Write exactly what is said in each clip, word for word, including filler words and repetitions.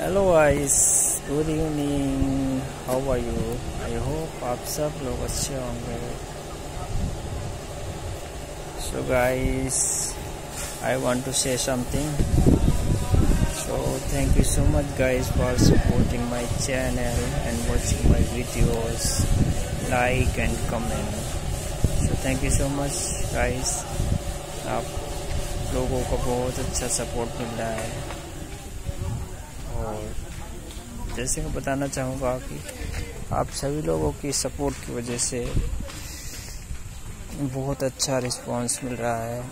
Hello guys, good evening. How are you? I hope आप सब लोग अच्छे होंगे। So guys, I want to say something. So thank you so much guys for supporting my channel and watching my videos, like and comment. So thank you so much guys. आप लोगों को बहुत अच्छा सपोर्ट मिल रहा है और जैसे मैं बताना चाहूँगा कि आप सभी लोगों की सपोर्ट की वजह से बहुत अच्छा रिस्पांस मिल रहा है,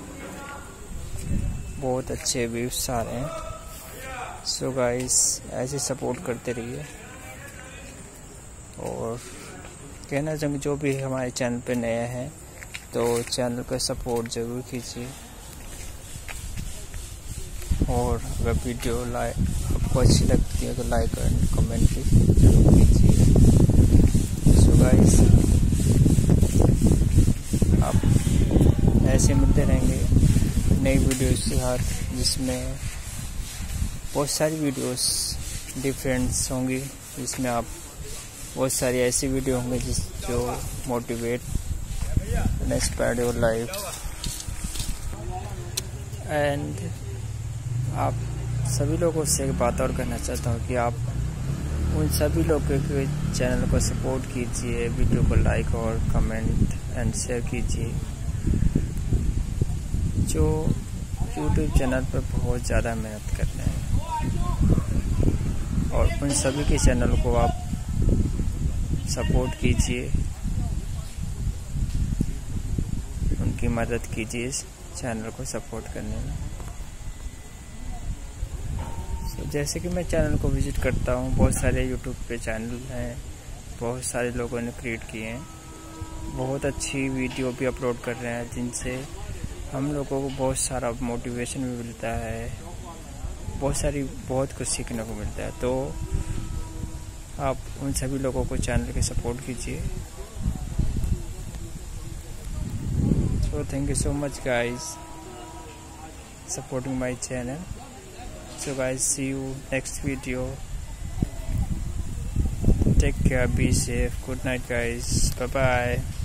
बहुत अच्छे व्यूज आ रहे हैं। सो गाइस, ऐसे सपोर्ट करते रहिए और कहना चाहूँगा जो भी हमारे चैनल पे नए हैं तो चैनल को सपोर्ट ज़रूर कीजिए और अगर वीडियो लाइक आपको अच्छी लगती है तो लाइक एंड कमेंट भी जरूर कीजिए। सो गाइस, आप ऐसे मिलते रहेंगे नई वीडियोस के साथ, जिसमें बहुत सारी वीडियोस डिफरेंट्स होंगी, जिसमें आप बहुत सारी ऐसी वीडियो होंगे जिस जो motivate and inspire your life. And आप सभी लोगों से एक बात और कहना चाहता हूँ कि आप उन सभी लोगों के चैनल को सपोर्ट कीजिए, वीडियो को लाइक और कमेंट एंड शेयर कीजिए, जो यूट्यूब चैनल पर बहुत ज़्यादा मेहनत कर रहे हैं। और उन सभी के चैनल को आप सपोर्ट कीजिए, उनकी मदद कीजिए इस चैनल को सपोर्ट करने में। जैसे कि मैं चैनल को विजिट करता हूँ, बहुत सारे यूट्यूब पे चैनल हैं, बहुत सारे लोगों ने क्रिएट किए हैं, बहुत अच्छी वीडियो भी अपलोड कर रहे हैं, जिनसे हम लोगों को बहुत सारा मोटिवेशन भी मिलता है, बहुत सारी बहुत कुछ सीखने को मिलता है। तो आप उन सभी लोगों को चैनल के सपोर्ट कीजिए। So thank you so much guys supporting my channel. So guys, see you next video. Take care, be safe. Good night guys. Bye bye.